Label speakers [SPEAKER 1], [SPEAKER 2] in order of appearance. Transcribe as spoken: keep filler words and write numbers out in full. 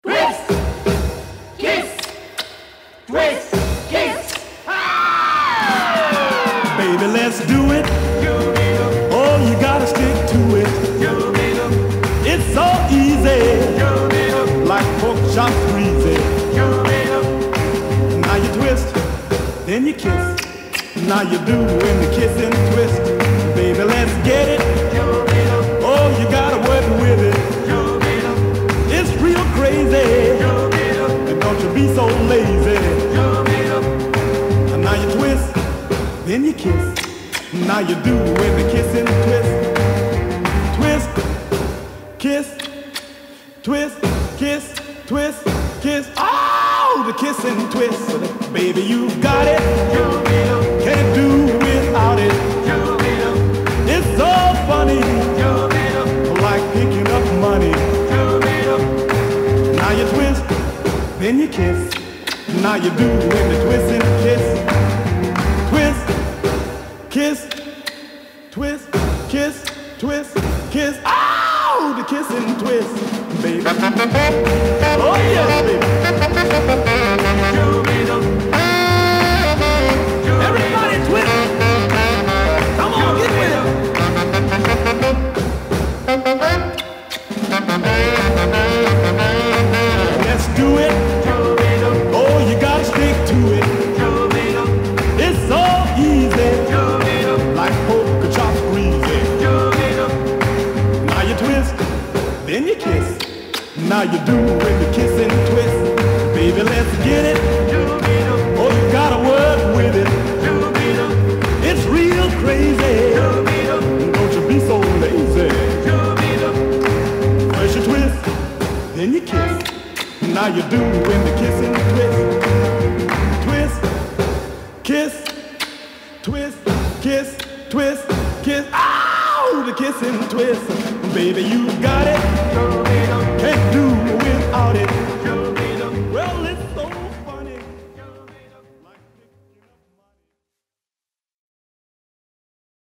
[SPEAKER 1] twist, kiss, twist, kiss. Ah!
[SPEAKER 2] Baby, let's do it. Oh, you gotta stick to it. It's so easy, like pork chop greasy. Now you twist, then you kiss. Now you do in the kiss and twist. Baby, let's get it. Oh, you gotta work with it. It's real crazy, and don't you be so lazy. And now you twist, then you kiss. Now you do in the kiss and twist. Twist, kiss, twist, kiss, twist, kiss. Oh, the kiss and twist. Baby, you got it. Can't do without it. It's so funny, like picking up money. Now you twist, then you kiss. Now you do in the twist and kiss. Twist, kiss, twist, kiss, twist, kiss. Oh, the kiss and twist, baby. Oh yes, baby. Everybody twist. Come on, get with it. Let's do it. Oh, you gotta stick to it. It's so easy, like pork chops greasy. Now you twist, then you kiss. Now you do with the kiss and twist. Baby, let's get it. Oh, you gotta work with it. It's real crazy. Don't you be so lazy. First you twist, then you kiss. Now you do in the kiss and twist. Twist, kiss, twist, kiss, twist, kiss. Ow, the kiss and twist. Baby, you got it. Can't do without it.